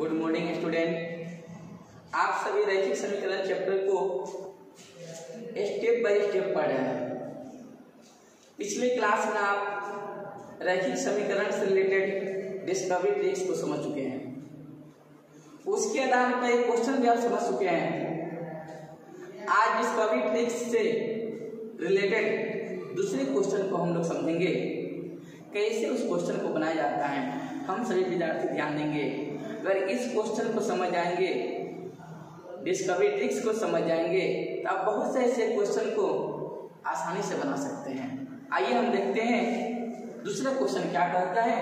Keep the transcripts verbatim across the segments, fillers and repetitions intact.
Good morning student. आप सभी रैखिक समीकरण चैप्टर को स्टेप बाय स्टेप पढ़ रहे हैं। पिछले क्लास में आप रैखिक समीकरण से रिलेटेड डिस्कवरी ट्रिक्स को समझ चुके हैं। उसके आधार पर एक क्वेश्चन भी आप समझ चुके हैं। आज डिस्कवरी ट्रिक्स से रिलेटेड दूसरे क्वेश्चन को हम लोग समझेंगे, कैसे उस क्वेश्चन को बनाया जाता है। हम सभी विद्यार्थी ध्यान देंगे, अगर इस क्वेश्चन को समझ जाएंगे, डिस्कवरी ट्रिक्स को समझ जाएंगे, तो आप बहुत से ऐसे क्वेश्चन को आसानी से बना सकते हैं। आइए हम देखते हैं दूसरा क्वेश्चन क्या कहता है।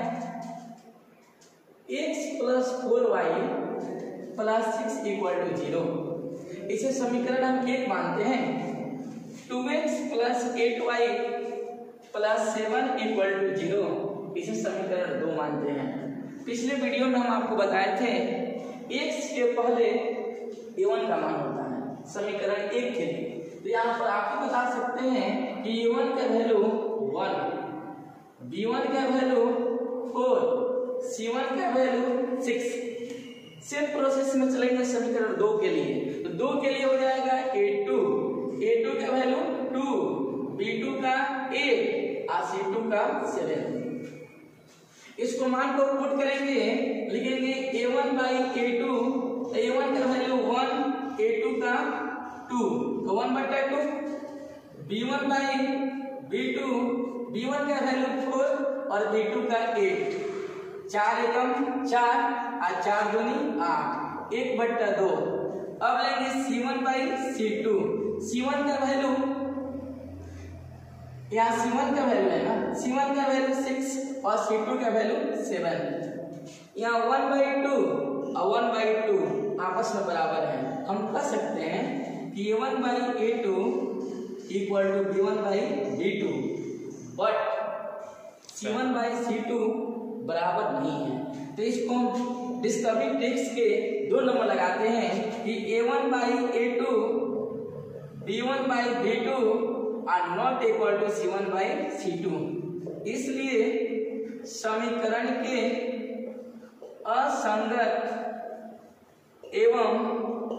X plus four Y plus six equal to zero, इसे समीकरण हम एक मानते हैं। Two X plus eight Y plus seven equal to zero, इसे समीकरण दो मानते हैं। पिछले वीडियो में हम आपको बताए थे x के पहले ए वन का मान होता है समीकरण एक के लिए। तो यहाँ पर आपको बता सकते हैं कि ए वन का वैल्यू वन, बी वन का वैल्यू फोर, सी वन का वैल्यू सिक्स। सेम प्रोसेस में चलेंगे समीकरण दो के लिए। तो दो के लिए हो जाएगा ए टू, ए टू का वैल्यू टू, बी टू का एट और सी टू का सेवन। इसको मान को पुट करेंगे, लिखेंगे A one by A two, A one का वैल्यू वन, ए टू का टू, तो वन बटा two, B one by B two, B one का वैल्यू फोर और बी टू का एट, चार एकम चार और चार दूनी आठ, एक बट्टा दो। अब लेंगे C one by C two, C one का वैल्यू, यहाँ सी वन का वैल्यू है ना, सी वन का वैल्यू सिक्स और सी टू का वैल्यू सेवन। यहाँ वन बाई टू और वन बाई टू आपस में बराबर है। हम कह सकते हैं कि A one by A two equal to B one by B two, but C one by C two बराबर नहीं है। तो इसको हम डिस्कवरी ट्रिक्स के दो नंबर लगाते हैं कि A one by A two, B one by B two are not equal to C one by C two. इसलिए समीकरण के असंगत एवं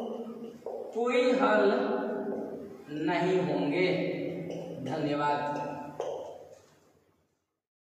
कोई हल नहीं होंगे। धन्यवाद।